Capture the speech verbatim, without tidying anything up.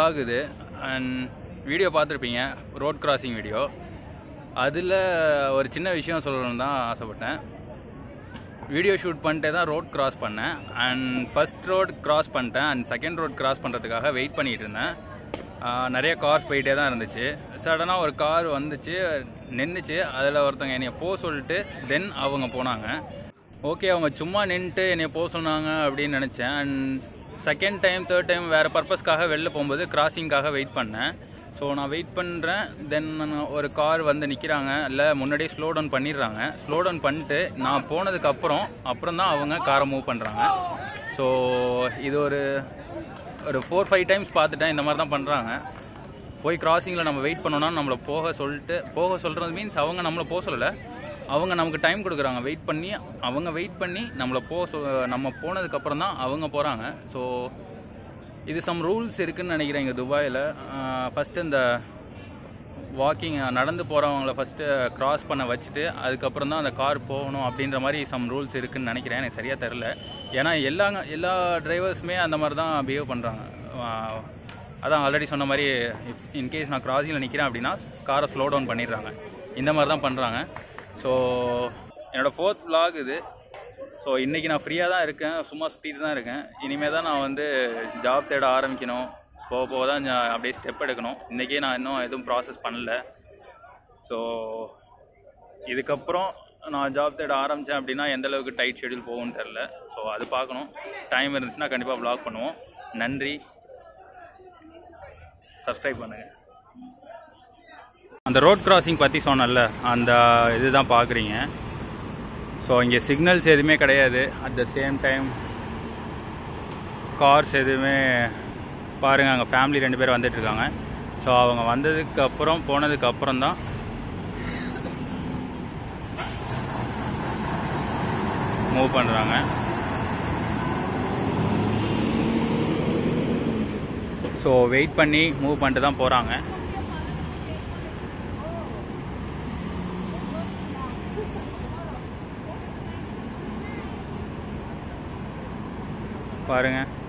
vlog இது and video பார்த்துருப்பீங்க road crossing video. அதில் ஒரு சின்ன விஷயம் சொல்லணும்னு தான் ஆசைப்பட்டேன். வீடியோ ஷூட் பண்ணிட்டே தான் ரோட் கிராஸ் பண்ணேன். அண்ட் ஃபஸ்ட் ரோட் கிராஸ் பண்ணிட்டேன் அண்ட் செகண்ட் ரோட் கிராஸ் பண்ணுறதுக்காக வெயிட் பண்ணிகிட்டு இருந்தேன். நிறைய கார்ஸ் போயிட்டே தான் இருந்துச்சு. சடனாக ஒரு கார் வந்துச்சு, நின்றுச்சு. அதில் ஒருத்தவங்க என்னைய போக சொல்லிட்டு தென் அவங்க போனாங்க. ஓகே, அவங்க சும்மா நின்றுட்டு என்னைய போக சொன்னாங்க அப்படின்னு நினச்சேன். And second time third time வேறு பர்பஸ்க்காக வெளில போகும்போது கிராசிங்காக வெயிட் பண்ணேன். ஸோ நான் வெயிட் பண்ணுறேன். தென் ஒரு கார் வந்து நிற்கிறாங்க, இல்லை முன்னாடியே ஸ்லோ டவுன் பண்ணிடுறாங்க. ஸ்லோ டவுன் பண்ணிட்டு நான் போனதுக்கப்புறம் அப்புறம் தான் அவங்க காரை மூவ் பண்ணுறாங்க. ஸோ இது ஒரு ஒரு ஃபோர் ஃபைவ் டைம்ஸ் பார்த்துட்டேன். இந்த மாதிரி தான் பண்ணுறாங்க. போய் கிராசிங்கில் நம்ம வெயிட் பண்ணோன்னா நம்மளை போக சொல்லிட்டு போக சொல்கிறது மீன்ஸ் அவங்க நம்மளை போக சொல்லலை, அவங்க நமக்கு டைம் கொடுக்குறாங்க. வெயிட் பண்ணி அவங்க வெயிட் பண்ணி நம்மளை போக சொ நம்ம போனதுக்கப்புறம் தான் அவங்க போகிறாங்க. ஸோ இது சம் ரூல்ஸ் இருக்குதுன்னு நினைக்கிறேன் இங்கே துபாயில். ஃபஸ்ட்டு இந்த வாக்கிங் நடந்து போகிறவங்கள ஃபஸ்ட்டு க்ராஸ் பண்ண வச்சுட்டு அதுக்கப்புறம் தான் அந்த கார் போகணும் அப்படின்ற மாதிரி சம் ரூல்ஸ் இருக்குதுன்னு நினைக்கிறேன். எனக்கு சரியாக தெரில. ஏன்னா எல்லா எல்லா டிரைவர்ஸுமே அந்த மாதிரி தான் பிஹேவ் பண்ணுறாங்க. அதான் ஆல்ரெடி சொன்ன மாதிரி இஃப் இன்கேஸ் நான் கிராசிங்கில் நிற்கிறேன் அப்படின்னா காரை ஸ்லோ டவுன் பண்ணிடுறாங்க. இந்த மாதிரி தான் பண்ணுறாங்க. ஸோ என்னோடய ஃபோர்த் vlog இது. ஸோ இன்றைக்கி நான் ஃப்ரீயாக தான் இருக்கேன், சும்மா சுற்றிட்டு தான் இருக்கேன். இனிமேல் தான் நான் வந்து ஜாப் தேட ஆரம்பிக்கணும். போக போக தான் அப்படியே ஸ்டெப் எடுக்கணும். இன்றைக்கே நான் இன்னும் எதுவும் ப்ராசஸ் பண்ணல. ஸோ இதுக்கப்புறம் நான் ஜாப் தேட ஆரம்பித்தேன் அப்படின்னா எந்தளவுக்கு டைட் ஷெடியூல் போகும்னு தெரில. ஸோ அது பார்க்கணும். டைம் இருந்துச்சுன்னா கண்டிப்பாக vlog பண்ணுவோம். நன்றி, சப்ஸ்கிரைப் பண்ணுங்கள். அந்த ரோட் கிராசிங் பற்றி சொன்னல, அந்த இதுதான் பார்க்குறீங்க. ஸோ இங்கே சிக்னல்ஸ் எதுவுமே கிடையாது. At the same time cars எதுவுமே பாருங்கள். அங்கே ஃபேமிலி ரெண்டு பேர் வந்துட்டுருக்காங்க. ஸோ அவங்க வந்ததுக்கப்புறம் போனதுக்கப்புறம் தான் மூவ் பண்ணுறாங்க. ஸோ வெயிட் பண்ணி மூவ் பண்ணிட்டு தான் போகிறாங்க. பாருங்கள்.